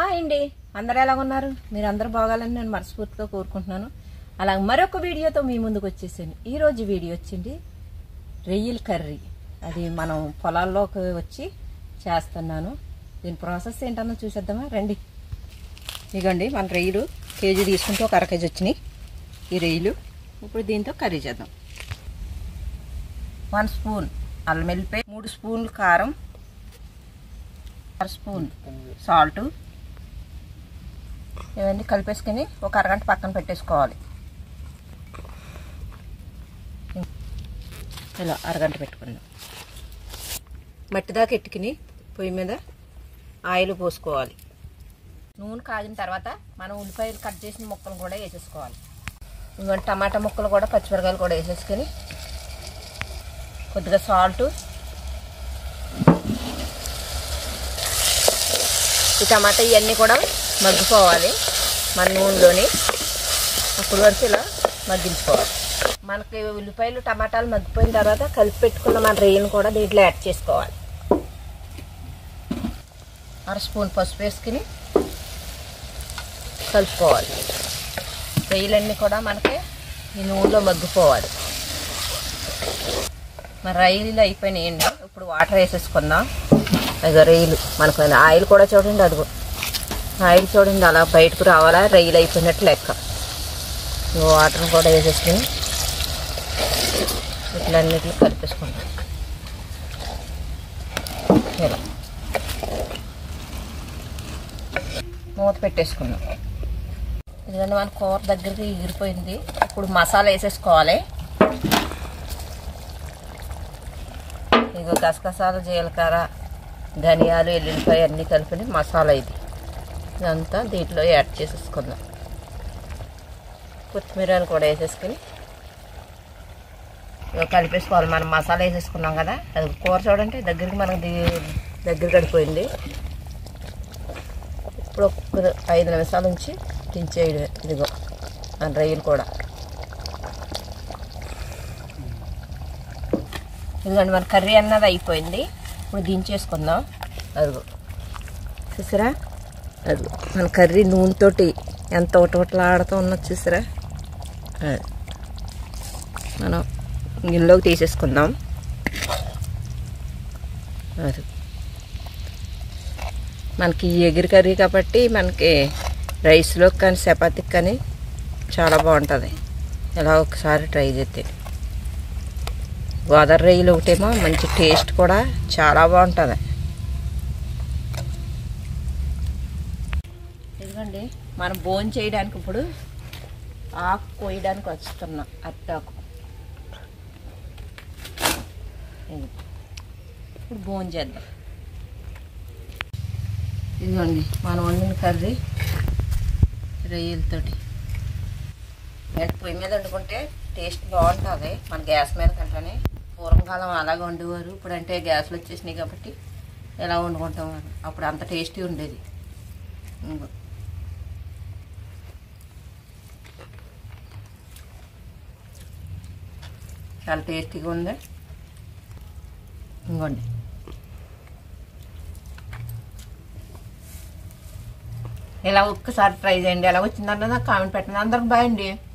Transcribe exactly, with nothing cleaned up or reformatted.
Hi అండి, అందరూ ఎలా ఉన్నారు? మీరు అందరూ బాగాలని నేను మనస్ఫూర్తిగా కోరుకుంటున్నాను. అలాగే మరొక వీడియోతో మీ ముందుకు వచ్చేసాను. ఈరోజు వీడియో వచ్చింది రొయ్యల కర్రీ. అది మనం పొలాల్లోకి వచ్చి చేస్తున్నాను. దీని ప్రాసెస్ ఏంటన్నా చూసేద్దామా రండి. ఇదిగోండి మన రొయ్యలు కేజీ తీసుకుంటే ఒక అర కేజీ వచ్చినాయి ఈ రొయ్యలు. ఇప్పుడు దీంతో కర్రీ చేద్దాం. వన్ స్పూన్ అల్లం వెల్లిపాయ, మూడు స్పూన్లు కారం, అర స్పూన్ సాల్ట్, ఇవన్నీ కలిపేసుకుని ఒక అరగంట పక్కన పెట్టేసుకోవాలి. ఇలా అరగంట పెట్టుకుందాం. మట్టి దాకా ఎట్టుకుని పొయ్యి మీద ఆయిల్ పోసుకోవాలి. నూనె కాగిన తర్వాత మనం ఉల్లిపాయలు కట్ చేసిన ముక్కలు కూడా వేసేసుకోవాలి. ఇంకొంచెం టమాటా ముక్కలు కూడా పచ్చిమిరకాయలు కూడా వేసేసుకొని కొద్దిగా సాల్ట్, ఈ టమాటా ఇవన్నీ కూడా మగ్గిపోవాలి మన నూనెలోని. అప్పటి వరకు ఇలా మగ్గించుకోవాలి. మనకి ఉల్లిపాయలు టమాటాలు మగ్గిపోయిన తర్వాత కలిపి పెట్టుకున్న మన రొయ్యలను కూడా దీంట్లో యాడ్ చేసుకోవాలి. అర స్పూన్ పసుపు వేసుకుని కలుపుకోవాలి. రొయ్యలన్నీ కూడా మనకి ఈ నూనెలో మగ్గిపోవాలి. మన రొయ్యలు అయిపోయినాయండి. ఇప్పుడు వాటర్ వేసేసుకుందాం. అదిగో రొయ్యలు మనకు ఆయిల్ కూడా చూడండి, అదిగో ఆయిల్ చూడండి అలా బయటకు రావాలా. రొయ్యలు అయిపోయినట్టు లెక్క. వాటర్ కూడా వేసేసుకుని ఇట్లన్నిటిని కలిపేసుకుంటాం. ఇలా మూత పెట్టేసుకున్నాం. ఎందుకంటే మన కూర దగ్గరికి ఎగిరిపోయింది. ఇప్పుడు మసాలా వేసేసుకోవాలి. ఇక గసగసాలు, జీలకర్ర, ధనియాలు, ఎల్లుల్లిపాయ అన్నీ కలిపి మసాలా ఇది. ఇదంతా దీంట్లో యాడ్ చేసేసుకుందాం. కొత్తిమీరలు కూడా వేసేసుకుని ఇక కలిపేసుకోవాలి. మనం మసాలా వేసేసుకున్నాం కదా, అది కూర చూడండి దగ్గరికి మనకి దగ్గర గడిపోయింది. ఇప్పుడు ఒక ఐదు నిమిషాల నుంచి దించేయడం. ఇదిగో మన రొయ్యలు కూడా ఇదిగోండి మన కర్రీ అన్నది అయిపోయింది. ఇప్పుడు దించేసుకుందాం. అదిగో చూసారా, అది మన కర్రీ నూనెతోటి ఎంత ఒకటలాడుతూ ఉన్నది చూసారా. అది మనం గిన్నెలోకి తీసేసుకుందాం. అది మనకి ఎగిరి కర్రీ కాబట్టి మనకి రైస్లోకి కానీ చపాతీకి కానీ చాలా బాగుంటుంది. ఇలా ఒకసారి ట్రై చేస్తే గోదావరి రొయ్యలు ఒకటేమో మంచి టేస్ట్ కూడా చాలా బాగుంటుంది. ఎందుకండి మనం భోజనం చేయడానికి ఇప్పుడు ఆకు కోయడానికి వస్తున్నాం. అట్టాకు ఇప్పుడు భోజనం చేద్దాం. ఇదిగోండి మనం వండిన కర్రీ రొయ్యలతోటి. పొయ్యి మీద వండుకుంటే టేస్ట్ బాగుంటుంది మన గ్యాస్ మీద కంటేనే. పూర్వకాలం అలాగే వండేవారు. ఇప్పుడంటే గ్యాస్లు వచ్చేసినాయి కాబట్టి ఎలా వండుకుంటాం. అప్పుడు అంత టేస్టీ ఉండేది. చాలా టేస్టీగా ఉంది. ఇంకోండి ఇలా ఒక్కసారి ట్రై చేయండి. ఎలా వచ్చిందంటే నాకు కామెంట్ పెట్టండి. అందరికి బాయ్ అండి.